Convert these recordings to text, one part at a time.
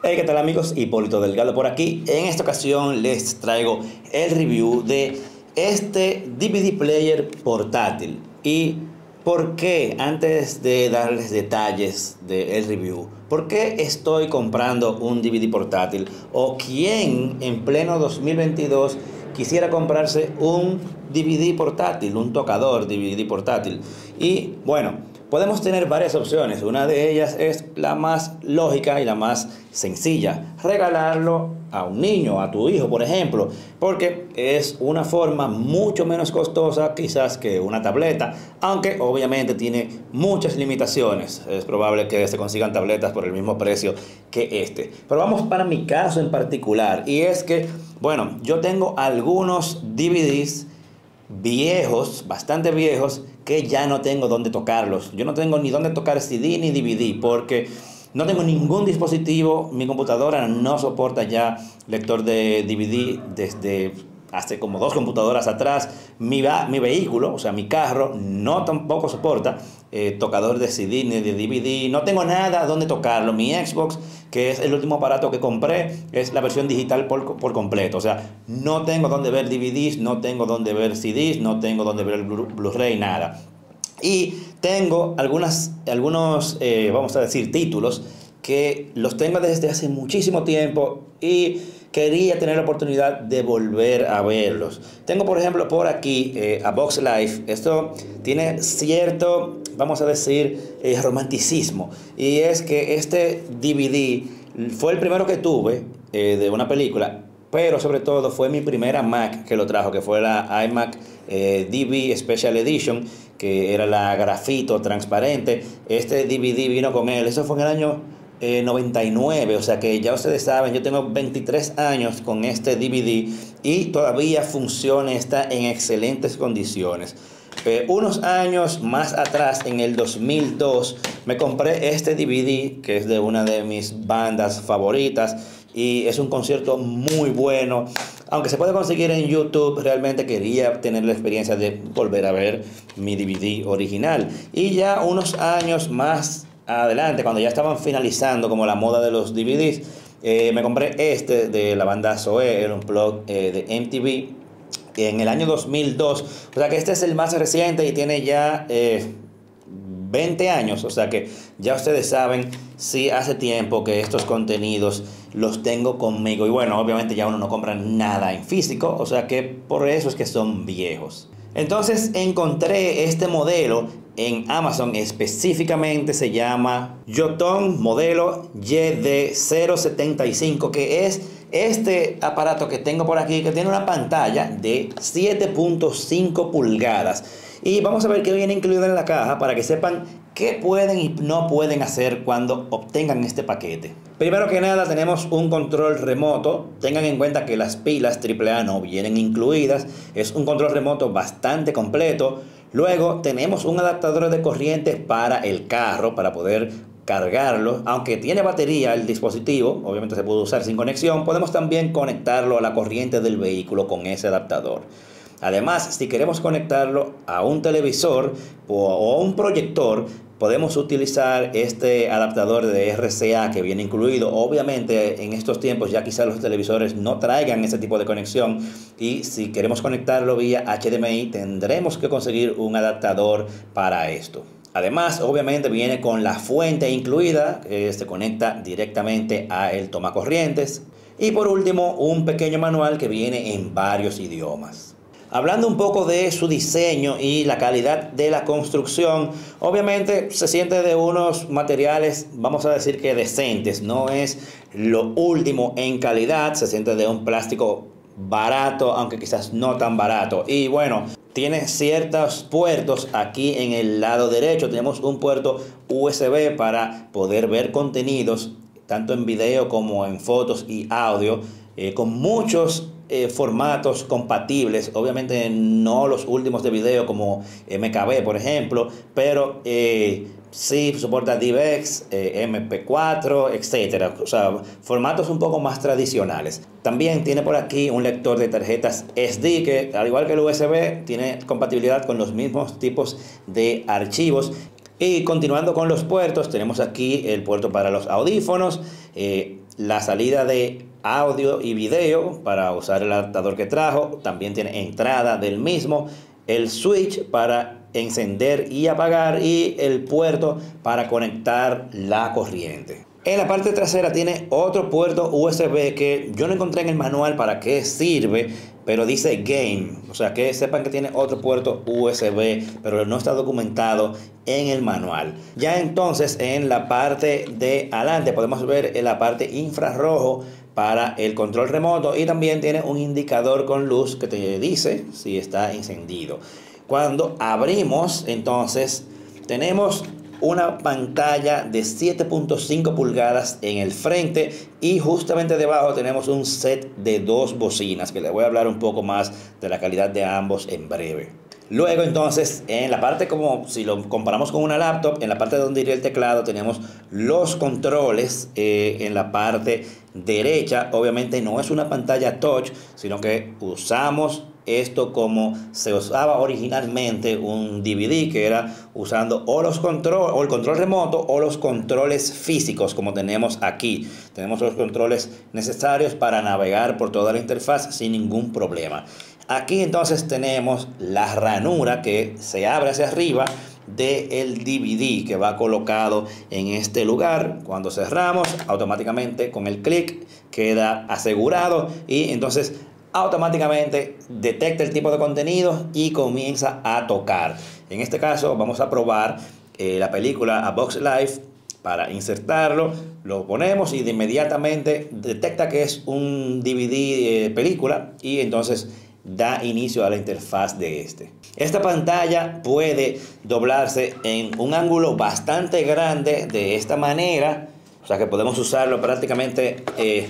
Hey, ¿qué tal amigos? Hipólito Delgado por aquí. En esta ocasión les traigo el review de este DVD player portátil. ¿Y por qué? Antes de darles detalles del review, ¿por qué estoy comprando un DVD portátil? ¿O quién en pleno 2022 quisiera comprarse un DVD portátil, un tocador DVD portátil? Y bueno, podemos tener varias opciones. Una de ellas es la más lógica y la más sencilla: regalarlo a un niño, a tu hijo, por ejemplo, porque es una forma mucho menos costosa quizás que una tableta, aunque obviamente tiene muchas limitaciones. Es probable que se consigan tabletas por el mismo precio que este. Pero vamos para mi caso en particular, y es que, bueno, yo tengo algunos DVDs viejos, bastante viejos, que ya no tengo dónde tocarlos. Yo no tengo ni dónde tocar CD ni DVD porque no tengo ningún dispositivo. Mi computadora no soporta ya lector de DVD desde hace como 2 computadoras atrás. Mi vehículo, o sea, mi carro, no tampoco soporta tocador de CD ni de DVD. No tengo nada donde tocarlo. Mi Xbox, que es el último aparato que compré, es la versión digital por completo. O sea, no tengo donde ver DVDs, no tengo donde ver CDs, no tengo donde ver el Blu-ray, nada. Y tengo algunos, vamos a decir, títulos que los tengo desde hace muchísimo tiempo y quería tener la oportunidad de volver a verlos. Tengo, por ejemplo, por aquí A Box Life. Esto tiene cierto, vamos a decir, romanticismo. Y es que este DVD fue el primero que tuve de una película, pero sobre todo fue mi primera Mac que lo trajo, que fue la iMac DV Special Edition, que era la grafito transparente. Este DVD vino con él. Eso fue en el año 99, o sea que ya ustedes saben, yo tengo 23 años con este DVD y todavía funciona, está en excelentes condiciones. Unos años más atrás, en el 2002, me compré este DVD que es de una de mis bandas favoritas y es un concierto muy bueno. Aunque se puede conseguir en YouTube, realmente quería tener la experiencia de volver a ver mi DVD original. Y ya unos años más adelante, cuando ya estaban finalizando como la moda de los DVDs, me compré este de la banda Zoé, el Unplugged de MTV, en el año 2002. O sea que este es el más reciente y tiene ya 20 años. O sea que ya ustedes saben, sí, hace tiempo que estos contenidos los tengo conmigo. Y bueno, obviamente ya uno no compra nada en físico, o sea que por eso es que son viejos. Entonces encontré este modelo en Amazon, específicamente se llama Yoton modelo YD075, que es este aparato que tengo por aquí, que tiene una pantalla de 7.5 pulgadas. Y vamos a ver qué viene incluido en la caja para que sepan qué pueden y no pueden hacer cuando obtengan este paquete. Primero que nada, tenemos un control remoto. Tengan en cuenta que las pilas AAA no vienen incluidas. Es un control remoto bastante completo. Luego tenemos un adaptador de corriente para el carro, para poder cargarlo. Aunque tiene batería el dispositivo, obviamente se puede usar sin conexión, podemos también conectarlo a la corriente del vehículo con ese adaptador. Además, si queremos conectarlo a un televisor o a un proyector, podemos utilizar este adaptador de RCA que viene incluido. Obviamente en estos tiempos ya quizás los televisores no traigan ese tipo de conexión, y si queremos conectarlo vía HDMI tendremos que conseguir un adaptador para esto. Además, obviamente viene con la fuente incluida, que se conecta directamente a el tomacorrientes. Y por último, un pequeño manual que viene en varios idiomas. Hablando un poco de su diseño y la calidad de la construcción, obviamente se siente de unos materiales, vamos a decir que decentes. No es lo último en calidad, se siente de un plástico barato, aunque quizás no tan barato. Y bueno, tiene ciertos puertos aquí en el lado derecho. Tenemos un puerto USB para poder ver contenidos, tanto en video como en fotos y audio, con muchos formatos compatibles. Obviamente no los últimos de video como MKV, por ejemplo, pero sí soporta DivX, MP4, etcétera. O sea, formatos un poco más tradicionales. También tiene por aquí un lector de tarjetas SD que, al igual que el USB, tiene compatibilidad con los mismos tipos de archivos. Y continuando con los puertos, tenemos aquí el puerto para los audífonos, la salida de audio y video para usar el adaptador que trajo, también tiene entrada del mismo, el switch para encender y apagar y el puerto para conectar la corriente. En la parte trasera tiene otro puerto USB que yo no encontré en el manual para qué sirve, pero dice Game, o sea que sepan que tiene otro puerto USB, pero no está documentado en el manual. Ya entonces en la parte de adelante podemos ver en la parte infrarrojo para el control remoto y también tiene un indicador con luz que te dice si está encendido. Cuando abrimos, entonces tenemos una pantalla de 7.5 pulgadas en el frente y justamente debajo tenemos un set de 2 bocinas que les voy a hablar un poco más de la calidad de ambos en breve. Luego entonces en la parte, como si lo comparamos con una laptop, en la parte donde iría el teclado tenemos los controles en la parte derecha. Obviamente no es una pantalla touch, sino que usamos esto como se usaba originalmente un DVD, que era usando o el control remoto o los controles físicos como tenemos aquí. Tenemos los controles necesarios para navegar por toda la interfaz sin ningún problema. Aquí entonces tenemos la ranura que se abre hacia arriba del DVD que va colocado en este lugar. Cuando cerramos, automáticamente con el clic queda asegurado y entonces automáticamente detecta el tipo de contenido y comienza a tocar. En este caso vamos a probar la película A Bug's Life. Para insertarlo, lo ponemos y de inmediatamente detecta que es un DVD película y entonces da inicio a la interfaz de este. Esta pantalla puede doblarse en un ángulo bastante grande de esta manera. O sea que podemos usarlo prácticamente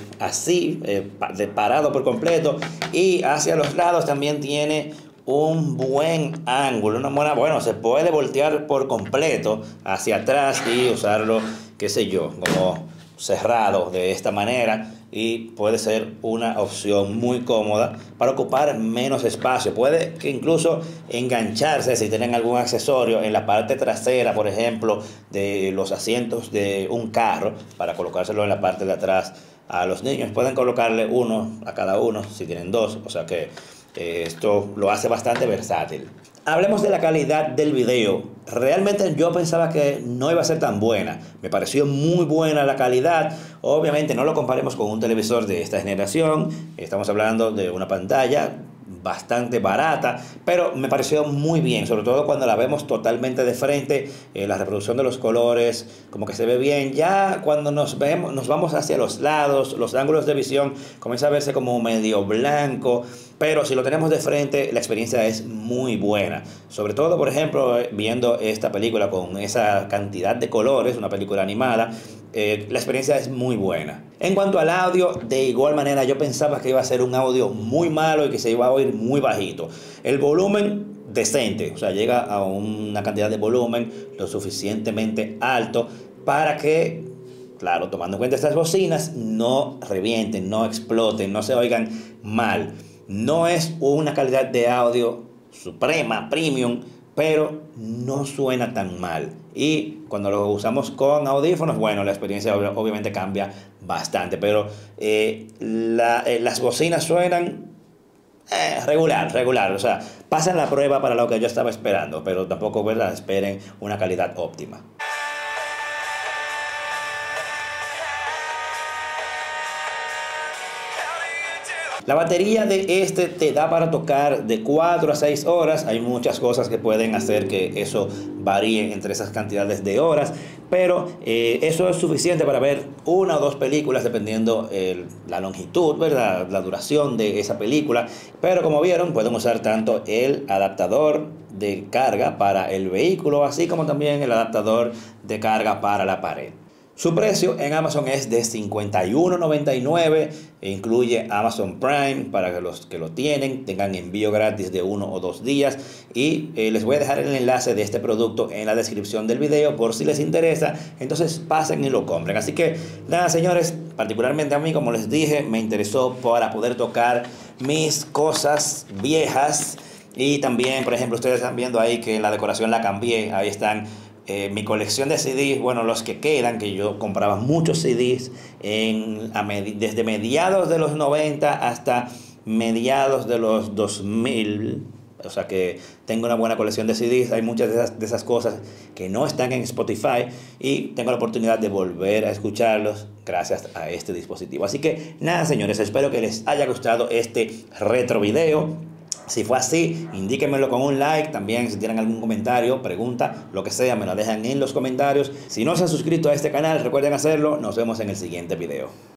así, parado por completo. Y hacia los lados también tiene un buen ángulo, bueno, se puede voltear por completo hacia atrás y usarlo, qué sé yo, como cerrado de esta manera. Y puede ser una opción muy cómoda para ocupar menos espacio. Puede que incluso engancharse si tienen algún accesorio en la parte trasera, por ejemplo, de los asientos de un carro, para colocárselo en la parte de atrás a los niños. Pueden colocarle uno a cada uno si tienen dos, o sea que esto lo hace bastante versátil. Hablemos de la calidad del video. Realmente yo pensaba que no iba a ser tan buena. Me pareció muy buena la calidad. Obviamente no lo comparemos con un televisor de esta generación. Estamos hablando de una pantalla bastante barata, pero me pareció muy bien, sobre todo cuando la vemos totalmente de frente. La reproducción de los colores como que se ve bien. Ya cuando nos vamos hacia los lados, los ángulos de visión comienza a verse como medio blanco, pero si lo tenemos de frente la experiencia es muy buena. Sobre todo, por ejemplo, viendo esta película con esa cantidad de colores, una película animada, la experiencia es muy buena. En cuanto al audio, de igual manera yo pensaba que iba a ser un audio muy malo y que se iba a oír muy bajito. El volumen decente, o sea, llega a una cantidad de volumen lo suficientemente alto para que, claro, tomando en cuenta estas bocinas, no revienten, no exploten, no se oigan mal. No es una calidad de audio suprema, premium, pero no suena tan mal. Y cuando lo usamos con audífonos, bueno, la experiencia obviamente cambia bastante. Pero las bocinas suenan regular. O sea, pasan la prueba para lo que yo estaba esperando, pero tampoco, ¿verdad?, esperen una calidad óptima. La batería de este te da para tocar de 4 a 6 horas. Hay muchas cosas que pueden hacer que eso varíe entre esas cantidades de horas, pero eso es suficiente para ver una o dos películas dependiendo la longitud, ¿verdad?, la duración de esa película. Pero como vieron, pueden usar tanto el adaptador de carga para el vehículo, así como también el adaptador de carga para la pared. Su precio en Amazon es de $51.99 e incluye Amazon Prime para que los que lo tienen tengan envío gratis de 1 o 2 días. Y les voy a dejar el enlace de este producto en la descripción del video por si les interesa. Entonces pasen y lo compren. Así que nada, señores, particularmente a mí, como les dije, me interesó para poder tocar mis cosas viejas. Y también, por ejemplo, ustedes están viendo ahí que la decoración la cambié. Ahí están mi colección de CDs, bueno, los que quedan, que yo compraba muchos CDs desde mediados de los 90 hasta mediados de los 2000. O sea que tengo una buena colección de CDs. Hay muchas de esas cosas que no están en Spotify y tengo la oportunidad de volver a escucharlos gracias a este dispositivo. Así que nada, señores, espero que les haya gustado este retro video. Si fue así, indíquenmelo con un like. También si tienen algún comentario, pregunta, lo que sea, me lo dejan en los comentarios. Si no se han suscrito a este canal, recuerden hacerlo. Nos vemos en el siguiente video.